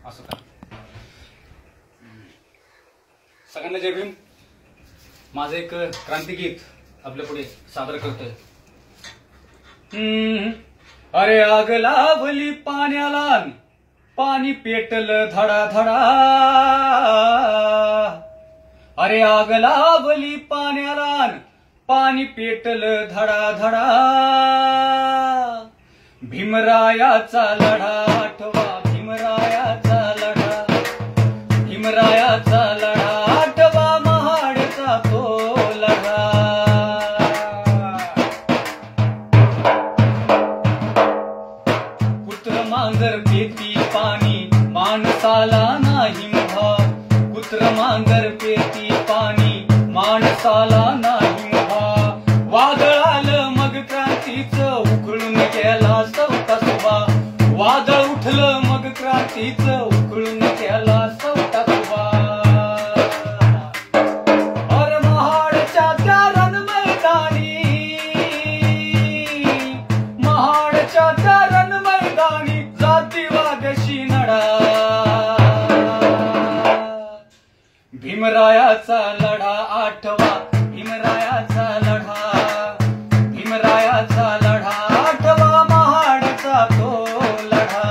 असं का? सगळ्यांना जय भीम. माझं एक क्रांतिगीत आपल्या पुढे सादर करतोय. अरे आग लावली पाण्याला, पाणी पेटलं धडा धडा. अरे आग लावली पाण्याला, पाणी पेटलं धडा धडा. भीमरायाचा लढा आठवा, भीमरायाचा लढा, भीमरायाचा लढा आठवा, महाडचा तो लढा. कुत्र मांजर पेती पाणी, माणसाला नाही मुभा. कुत्र मांजर पेती पाणी, माणसाला नाही मुभा. वादळ आलं मग क्रांतीचं, उकळून गेला सवता सुभा. वादळ उठलं मग क्रांतीचं, उकळून गेला सवता सुभा. अरे महाडच्या त्या रणमैदानी, महाडच्या त्या रणमैदानी जातीवाद्याशी लढा. भीमरायाचा लढा आठवा, भीमरायाचा लढा, भीमरायाचा लढा आठवा, महाडचा तो लढा.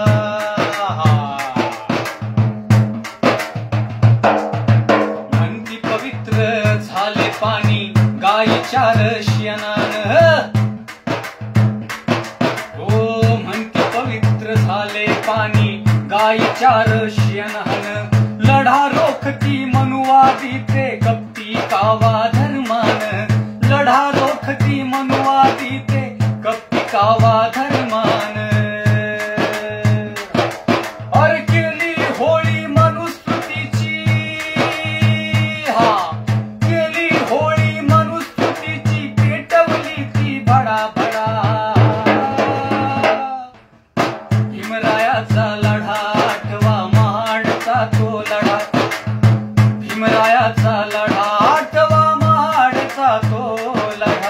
म्हणती पवित्र झाले पाणी गायीच्या रशियनानं. ओ म्हणती पवित्र झाले पाणी गायीच्या रशियनानं. लढा रोखती मनुवादी ते कपटी कावा धर्मान. लढा रोखती मनुवादी ते कपटी कावा धर्मान. अरे केली होळी मनुस्मृतीची, हा केली होळी मनुस्मृतीची, पेटवली ती भडा भडा. भीमरायाचा लढा आठवा, महाडचा तो लढा. भीमरायाचा लढा आठवा, महाडचा तो लढा.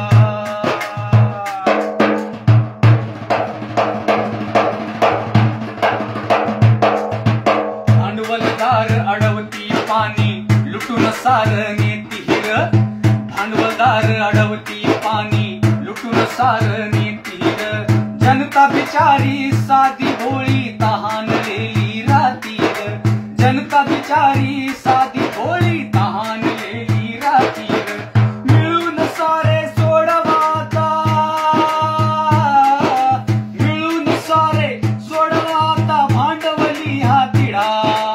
भांडवलदार अडवती पाणी, लुटून सार नेती हिर. भांडवलदार अडवती पाणी, लुटून सार नेती हिर. जनता बिचारी साधी भोळी, तहानलेली रातीर. जनता बिचारी साधी भोळी, तहानलेली रातीर. मिळून सारे सोडवाता, मिळून सारे सोडवाता, भांडवली हा तिढा.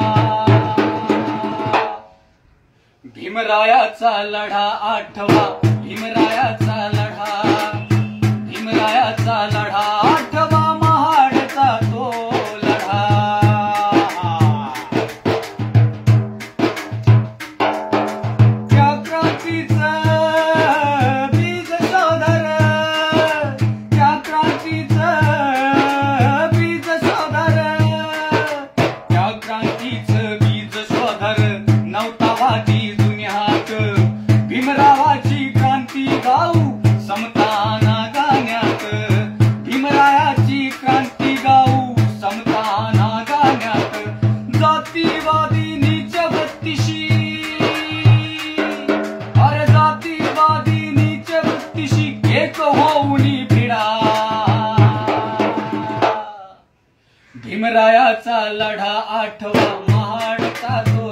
भीमरायाचा लढा आठवा, भीमरायाचा लढा, भीमरायाचा लढा आठवा, महाडचा तो लढा. त्या क्रांतीचं बीज शोधर, त्या क्रांतीचं बीज शोधर, त्या क्रांतीचं बीज शोधर. नवतावादी दुनियात भीमरावाची क्रांती गाऊ, समताना गाण्यात. भीमरायाची क्रांती गाऊ, समताना गाण्यात. जातीवादी नीच वृत्तीशी, अरे जातीवादी नीच वृत्तीशी एक होऊनी भिडा. भीमरायाचा लढा आठवा, महाडचा तो